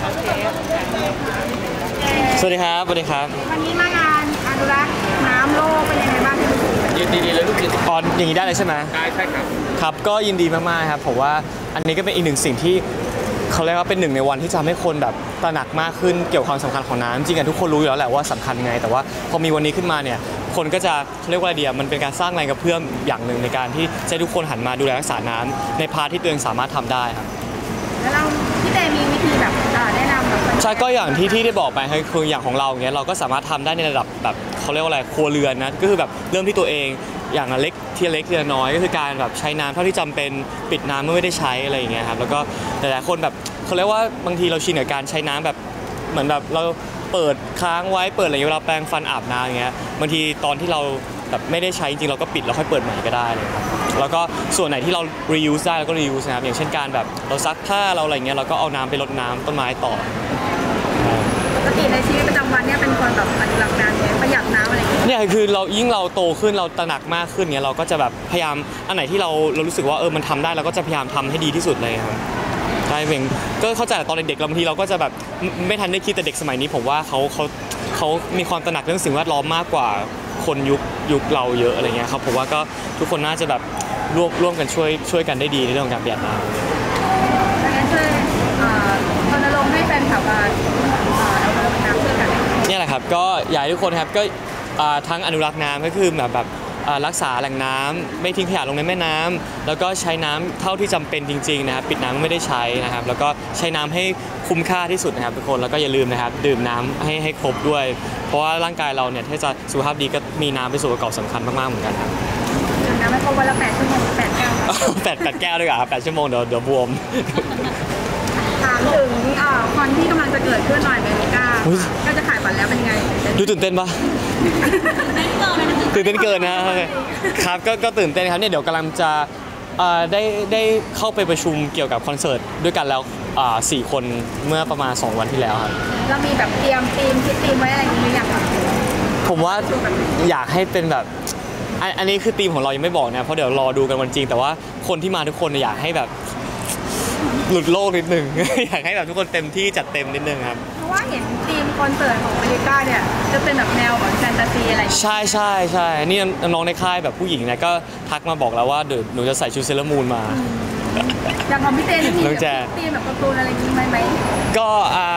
สวัสดีครับสวัสดีครับวันนี้มางานอนุรักษ์น้ำโลกเป็นยังไงบ้างที่ยินดีเลยลูกจิตอ๋ออย่างนี้ได้เลยใช่ไหมใช่ครับครับก็ยินดีมากๆครับผมว่าอันนี้ก็เป็นอีกหนึ่งสิ่งที่เขาเรียกว่าเป็นหนึ่งในวันที่จะทำให้คนแบบตระหนักมากขึ้นเกี่ยวกับความสำคัญของน้ำจริงๆทุกคนรู้อยู่แล้วแหละว่าสำคัญไงแต่ว่าพอมีวันนี้ขึ้นมาเนี่ยคนก็จะเรียกว่าอะไรดีมันเป็นการสร้างแรงกระเพื่อมอย่างหนึ่งในการที่จะทุกคนหันมาดูแลรักษาน้ำในพาร์ทที่ตัวเองสามารถทำได้ครับแล้วเราพี่เตมีวิธีแบบแนะนำแบบใช่ก็อย่างที่ได้บอกไปคืออย่างของเราเงี้ยเราก็สามารถทำได้ในระดับแบบเขาเรียกว่าอะไรครัวเรือนนะก็คือแบบเริ่มที่ตัวเองอย่างเล็กทีละเล็กทีละน้อยก็คือการแบบใช้น้ำเท่าที่จำเป็นปิดน้ำเมื่อไม่ได้ใช้อะไรอย่างเงี้ยครับแล้วก็หลายๆคนแบบเขาเรียกว่าบางทีเราชินกับการใช้น้ำแบบเหมือนแบบเราเปิดค้างไว้เปิดอะไรเวลาแปรงฟันอาบน้ำอย่างเงี้ยบางทีตอนที่เราแบบไม่ได้ใช้จริงเราก็ปิดแล้วค่อยเปิดใหม่ก็ได้เลยครับแล้วก็ส่วนไหนที่เรา reuse ได้เราก็ reuse นะครับอย่างเช่นการแบบเราซักผ้าเราอะไรเงี้ยเราก็เอาน้ำไปรดน้ำต้นไม้ต่อปกติในชีวิตประจำวันเนี่ยเป็นคนแบบอนุรักษ์น้ำประหยัดน้ำอะไรอย่างเงี้ยเนี่ยคือเรายิ่งเราโตขึ้นเราตระหนักมากขึ้นเนี่ยเราก็จะแบบพยายามอันไหนที่เรารู้สึกว่ามันทำได้เราก็จะพยายามทำให้ดีที่สุดเลยครับใช่เองก็เข้าใจตอนเด็กๆบางทีเราก็จะแบบไม่ทันได้คิดแต่เด็กสมัยนี้ผมว่าเขามีความตระหนักเรื่องสิ่งแวดล้อมมากกว่าคนยุคเราเยอะอะไรเงี้ยครับผมว่าก็ทุกคนน่าจะแบบร่วมกันช่วยกันได้ดีในเรื่องของการประหยัดน้ำดังนั้นช่วยรณรงค์ให้แฟนคลับมาเอาน้ำช่วยกันนี่แหละครับก็อยากให้ทุกคนครับก็ทั้งอนุรักษ์น้ำก็คือแบบรักษาแหล่งน้ำไม่ทิ้งขยะลงในแม่น้ำแล้วก็ใช้น้ำเท่าที่จำเป็นจริงๆนะครับปิดน้ำไม่ได้ใช้นะครับแล้วก็ใช้น้ำให้คุ้มค่าที่สุดนะครับทุกคนแล้วก็อย่าลืมนะครับดื่มน้ำให้ครบด้วยเพราะว่าร่างกายเราเนี่ยถ้าจะสุขภาพดีก็มีน้ำเป็นส่วนประกอบสำคัญมากๆเหมือนกันครับดื่มน้ำไม่ครบวันละ8 ชั่วโมง8 แก้ว 8 แก้วด้วยครับ8 ชั่วโมงเดี๋ยวบวมถามถึงคอนที่กำลังจะเกิดขึ้นหน่อยเมริกาก็จะขายบัตรแล้วเป็นไงดูตื่นเต้นปะตื่นเต้นเกินนะครับก็ตื่นเต้นครับเนี่ยเดี๋ยวกำลังจะได้เข้าไปประชุมเกี่ยวกับคอนเสิร์ตด้วยกันแล้ว4 คนเมื่อประมาณ2 วันที่แล้วครับเรามีแบบเตรียมคิดธีมไว้อะไรอย่างนี้หรือยังผมว่าอยากให้เป็นแบบอันนี้คือธีมของเรายังไม่บอกนะเพราะเดี๋ยวรอดูกันวันจริงแต่ว่าคนที่มาทุกคนอยากให้แบบหลุดโลกนิดนึงอยากให้แบบทุกคนเต็มที่จัดเต็มนิดนึงครับเพราะว่าเห็นธีมคอนเสิร์ตของอเมริกาเนี่ยจะเป็นแบบแนวแบบแฟนตาซีอะไรใช่นี่น้องในค่ายแบบผู้หญิงเนี่ยก็ทักมาบอกแล้วว่าเดี๋ยวหนูจะใส่ชุดเซเลอร์มูนมาอย่างของพี่เต้นี่มีธีมแบบการ์ตูนอะไรนี้ไหมก็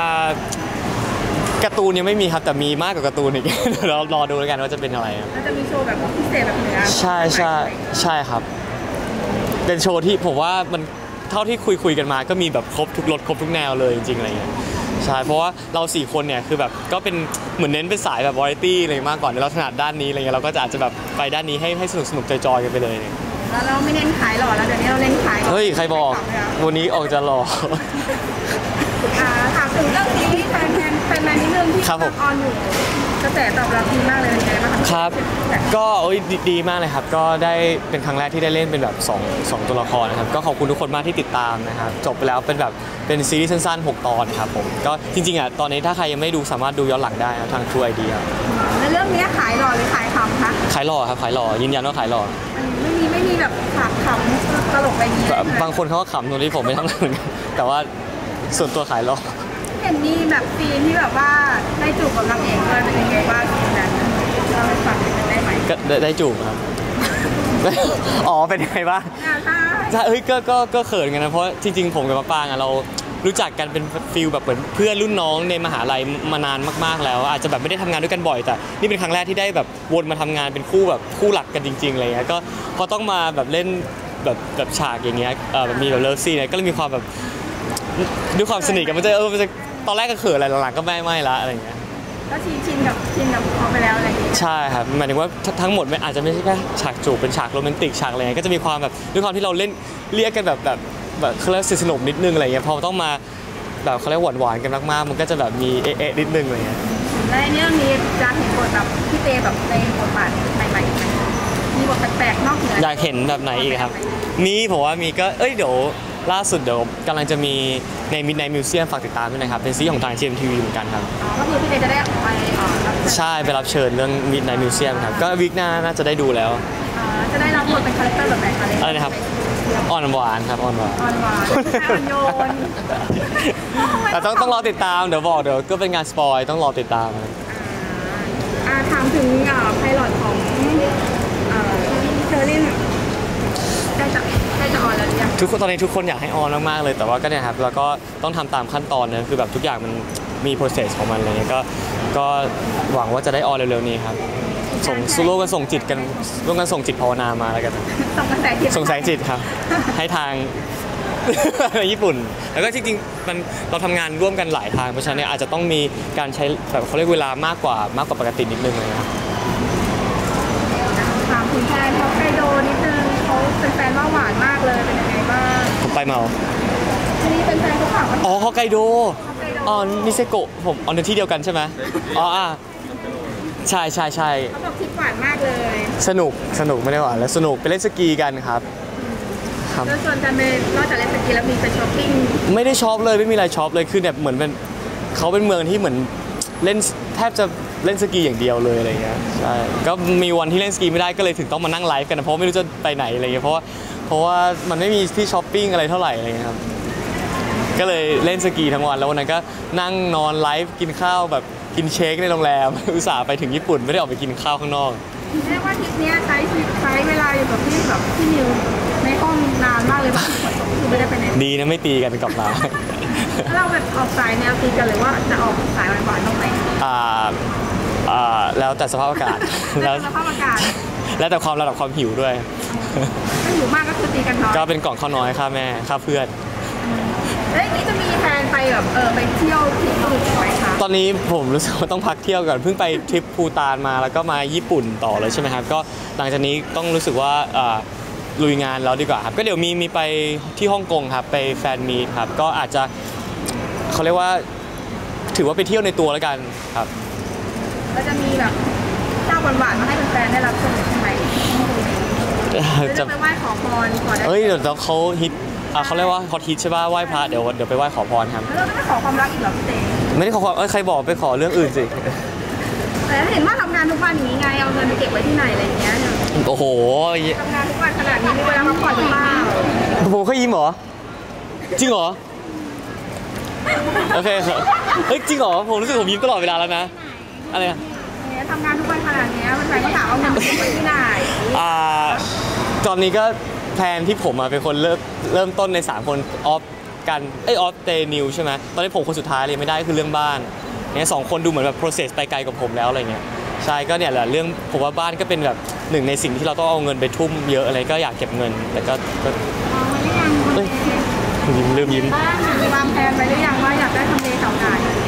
การ์ตูนยังไม่มีครับแต่มีมากกว่าการ์ตูนอีกเรารอดูแล้วกันว่าจะเป็นอะไรแล้วจะมีโชว์แบบพิเศษแบบเหนือใช่ครับเป็นโชว์ที่ผมว่ามันเท่าที่คุยกันมาก็มีแบบครบทุกรสครบทุกแนวเลยจริงๆอะไรเงี้ยใช่เพราะว่าเรา4 คนเนี่ยคือแบบก็เป็นเหมือนเน้นเป็นสายแบบวาไรตี้อะไรมากกว่าเราถนัดด้านนี้อะไรเงี้ยเราก็อาจจะแบบไปด้านนี้ให้สนุกจอยกันไปเลยแล้วเราไม่เน้นขายหล่อแล้วเดี๋ยวนี้เราเน้นขายเฮ้ยใครบอกวันนี้ออกจะหล่อถามถึงเรื่องนี้แฟนนิดนึงที่ออนอยู่กระแสตอบรับดีมากเลยเป็นไงบ้างครับก็ดีมากเลยครับก็ได้เป็นครั้งแรกที่ได้เล่นเป็นแบบ2 ตัวละครนะครับก็ขอบคุณทุกคนมากที่ติดตามนะครับจบไปแล้วเป็นแบบเป็นซีรีส์สั้นๆ6 ตอนครับผมก็จริงๆตอนนี้ถ้าใครยังไม่ดูสามารถดูย้อนหลังได้ทาง True ID ครับในเรื่องนี้ขายหล่อหรือขายขำคะขายหล่อครับขายหล่อยืนยันว่าขายหล่อไม่มีแบบขำตลกอะไรอย่างเงี้ยบางคนเขาก็ขำตรงที่ผมไม่ทำเหมือนกันแต่ว่าส่วนตัวขายหล่อเห็นมีแบบซีนที่แบบว่าได้จูบกับนางเอกเลยเป็นยังไงบ้างซีนนั้นเราไปฟังกันได้ไหมก็ได้จูบครับอ๋อเป็นยังไงบ้างใช่ก็เขินกันนะเพราะจริงๆผมกับมะปรางเรารู้จักกันเป็นฟิลแบบเหมือนเพื่อนรุ่นน้องในมหาลัยมานานมากๆแล้วอาจจะแบบไม่ได้ทำงานด้วยกันบ่อยแต่นี่เป็นครั้งแรกที่ได้แบบวนมาทำงานเป็นคู่แบบคู่หลักกันจริงๆอะไรเงี้ยก็พอต้องมาแบบเล่นแบบฉากอย่างเงี้ยแบบมีแบบเลิฟซีนเนี่ยก็เลยมีความแบบด้วยความสนิทกันมันจะตอนแรกก็เขินอะไรหลังๆก็ไม่ละอะไรเงี้ยก็ชินกับเขาไปแล้วอะไรอย่างเงี้ยใช่ครับหมายถึงว่าทั้งหมดอาจจะไม่ใช่แค่ฉากจูบเป็นฉากโรแมนติกฉากอะไรเงี้ยก็จะมีความแบบด้วยความที่เราเล่นเรียกกันแบบเขาเรียกสนุกนิดนึงอะไรเงี้ยพอต้องมาแบบเขาเรียกหวานกันมากๆมันก็จะแบบมีนิดนึงอะไรเงี้ยและเรื่องนี้จะเห็นบทแบบพี่เตแบบในบทบาทใหม่ๆมีบทแปลกๆนอกเหนืออยากเห็นแบบไหนอีกครับมีผมว่ามีก็เดี๋ยวล่าสุดเดี๋ยวกำลังจะมีใน Midnight Museum ฝากติดตามด้วยนะครับเป็นซีรีส์ของทาง GMTV เหมือนกันครับก็คือพี่เตจะได้ไปใช่ไปรับเชิญเรื่อง Midnight Museum ครับก็วีคหน้าน่าจะได้ดูแล้วจะได้รับบทเป็นคาแรคเตอร์แบบไหนคะอะไรนะครับอ่อนหวานครับอ่อนหวานอ่อนโยนแต่ต้องรอติดตามเดี๋ยวบอกเดี๋ยวก็เป็นงานสปอยต้องรอติดตามถามถึงไพลอตของเชอร์ลินใกล้จะออนแล้วหรือยังทุกคนตอนนี้ทุกคนอยากให้ออนมากๆเลยแต่ว่าก็เนี่ยครับแล้วก็ต้องทำตามขั้นตอนนะคือแบบทุกอย่างมันมี process ของมันอะไรเงี้ยก็หวังว่าจะได้ออนเร็วๆนี้ครับส่งร่วมกันส่งจิตกันร่วมกันส่งจิตภาวนามาแล้วกันส่งกระแสจิตส่งแสงจิตครับ ให้ทาง ญี่ปุ่นแล้วก็จริงๆมันเราทำงานร่วมกันหลายทางเพราะฉะนั้นเนี่ยอาจจะต้องมีการใช้แบบเขาเรียกเวลามากกว่าปกตินิดนึงเลยครับถามคุณแฟนฮอกไกโดนิดนึงเขาเป็นแฟนว่าหวานมากเลยเป็นยังไงบ้างผมไปเมาทีนี้เป็นแฟนเขาถามว่าอ๋อฮอกไกโดฮอกไกโดอ๋อนิเซโกะผมอ๋อในที่เดียวกันใช่ไหมอ๋อใช่เขาบอกทริปหวานมากเลยสนุกไม่ได้หวานแล้วสนุกไปเล่นสกีกันครับครับแล้วส่วนกันเป็นนอกจากเล่นสกีแล้วมีไปช้อปปิ้งไม่ได้ช็อปเลยไม่มีอะไรช็อปเลยคือแบบเหมือนเป็นเขาเป็นเมืองที่เหมือนเล่นแทบจะเล่นสกีอย่างเดียวเลยอะไรเงี้ยใช่ก็มีวันที่เล่นสกีไม่ได้ก็เลยถึงต้องมานั่งไลฟ์กันนะเพราะไม่รู้จะไปไหนอะไรเงี้ยเพราะว่ามันไม่มีที่ช้อปปิ้งอะไรเท่าไหร่อะไรเงี้ยครับก็เลยเล่นสกีทั้งวันแล้ววันนั้นก็นั่งนอนไลฟ์กินข้าวแบบกินเชคในโรงแรม อุตส่าห์ไปถึงญี่ปุ่นไม่ได้ออกไปกินข้าวข้างนอกเรียกว่าทริปนี้ใช้เวลาอยู่กับพี่นิวในห้องนานมากเลยคือไม่ได้ไปไหนดีนะไม่ตีกันกลับมาเราแบบออกสายแนวตีกันหรือว่าจะออกสายหวานๆต้องไหนแล้วแต่สภาพอากาศแล้วสภาพอากาศแล้วแต่ความระดับความหิวด้วยถ้าหิวมากก็คือตีกันน้อยก็เป็นกล่องข้าวน้อยค่าแม่ค่าเพื่อนแล้วนี่จะมีแฟนไปแบบไปเที่ยวที่อื่นไหมคะตอนนี้ผมรู้สึกว่าต้องพักเที่ยวก่อนเพิ่งไปทริปภูฏานมาแล้วก็มาญี่ปุ่นต่อเลยใช่ไหมครับก็หลังจากนี้ต้องรู้สึกว่าลุยงานแล้วดีกว่าครับก็เดี๋ยวมีไปที่ฮ่องกงครับไปแฟนมีตครับก็อาจจะเขาเรียกว่าถือว่าไปเที่ยวในตัวแล้วกันครับก็จะมีแบบเจ้าหวานๆมาให้แฟนๆได้รับชมใช่ไหมจะไปไหว้ขอพรก่อนได้เดี๋ยวเขาฮิตเขาเรียกว่าฮอตฮิตใช่ป่ะไหว้พระเดี๋ยวไปไหว้ขอพรครับแล้วเราไม่ขอความรักอีกเหรอพี่เต้ไม่ได้ขอความใครบอกไปขอเรื่องอื่นสิแต่เห็นว่าทำงานทุกวันอย่างนี้ไงเอาเงินไปเก็บไว้ที่ไหนอะไรอย่างเงี้ยโอ้โหทำงานทุกวันขนาดนี้มีเวลาพักผ่อนหรือเปล่าผมเคยยิ้มเหรอจริงเหรอโอเคครับเฮ้ยจริงเหรอผมรู้สึกผมยิ้มตลอดเวลาแล้วนะอะไรอะทำงานทุกวันขนาดนี้แฟนก็ถามเอาเงินไปเก็บไว้ที่ไหนตอนนี้ก็แพลนที่ผมเป็นคนเริ่มต้นใน3คนออฟกันออฟเตนิวใช่ไหมตอนนี้ผมคนสุดท้ายเลยไม่ได้คือเรื่องบ้านเนี่ย2คนดูเหมือนแบบ process ไปไกลกับผมแล้วอะไรเงี้ยใช่ก็เนี่ยแหละเรื่องผมว่าบ้านก็เป็นแบบหนึ่งในสิ่งที่เราต้องเอาเงินไปทุ่มเยอะอะไรก็อยากเก็บเงินแต่ก็ยิ้มลืมยิ้มมีวางแผนไว้หรือยังว่าอยากได้ทำเลแถวไหน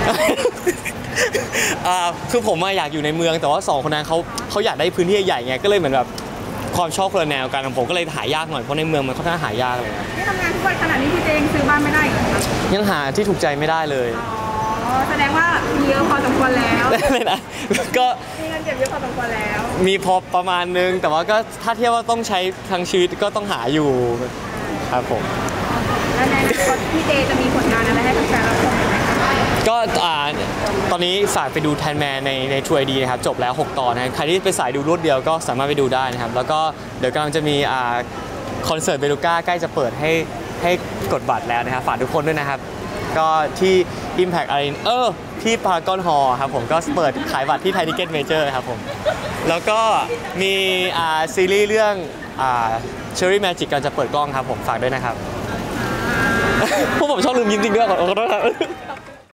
คือผมอยากอยู่ในเมืองแต่ว่า2คนนั้นเขาอยากได้พื้นที่ใหญ่ไงก็เลยเหมือนแบบความชอบคนละแนวกันของผมก็เลยหายากหน่อยเพราะในเมืองมันค่อนข้างหายากเลยครับที่ทำงานทุกวันขนาดนี้พี่เต้ซื้อบ้านไม่ได้เหรอคะยังหาที่ถูกใจไม่ได้เลยอ๋อแสดงว่ามีเยอะพอสมควรแล้วเลยนะก็มีเงินเก็บเยอะพอสมควรแล้วมีพอประมาณนึงแต่ว่าก็ถ้าเทียบว่าต้องใช้ทั้งชีวิตก็ต้องหาอยู่ครับผมแล้วในอนาคตพี่เต้จะมีผลงานอะไรให้แฟนๆรับชมไหมคะก็ตอนนี้ฝากไปดูแทนแมนใน True ID นะครับจบแล้ว6ตอนนะใครที่ไปสายดูรวดเดียวก็สามารถไปดูได้นะครับแล้วก็เดี๋ยวกำลังจะมีคอนเสิร์ตเบลูก้าใกล้จะเปิดให้กดบัตรแล้วนะครับฝากทุกคนด้วยนะครับก็ที่ Impact Arena ที่พารากอนฮอลล์ครับผมก็เปิดขายบัตรที่ไทยทิเก็ตเมเจอร์ครับผมแล้วก็มีซีรีส์เรื่องCherry Magic กำลังจะเปิดกล้องครับผมฝากด้วยนะครับพวกผมชอบลืมยิ้มจริงด้วยขอโทษครับ